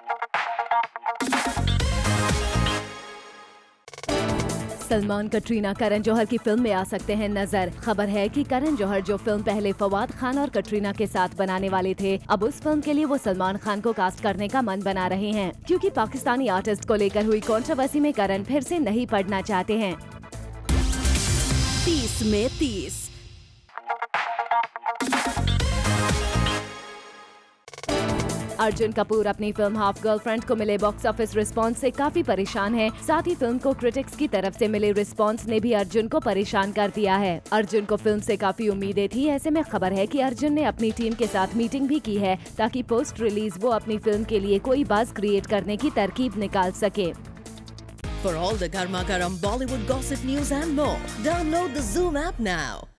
सलमान कटरीना करण जौहर की फिल्म में आ सकते हैं नजर। खबर है कि करण जौहर जो फिल्म पहले फवाद खान और कटरीना के साथ बनाने वाले थे, अब उस फिल्म के लिए वो सलमान खान को कास्ट करने का मन बना रहे हैं, क्योंकि पाकिस्तानी आर्टिस्ट को लेकर हुई कंट्रोवर्सी में करण फिर से नहीं पड़ना चाहते हैं। 30 में 30। अर्जुन कपूर अपनी फिल्म हाफ गर्लफ्रेंड को मिले बॉक्स ऑफिस रिस्पांस से काफी परेशान है। साथ ही फिल्म को क्रिटिक्स की तरफ से मिले रिस्पांस ने भी अर्जुन को परेशान कर दिया है। अर्जुन को फिल्म से काफी उम्मीदें थी। ऐसे में खबर है कि अर्जुन ने अपनी टीम के साथ मीटिंग भी की है, ताकि पोस्ट रिलीज वो अपनी फिल्म के लिए कोई बज़ क्रिएट करने की तरकीब निकाल सके। For all the Garma Garam Bollywood gossip news and more, download the Zoom app now.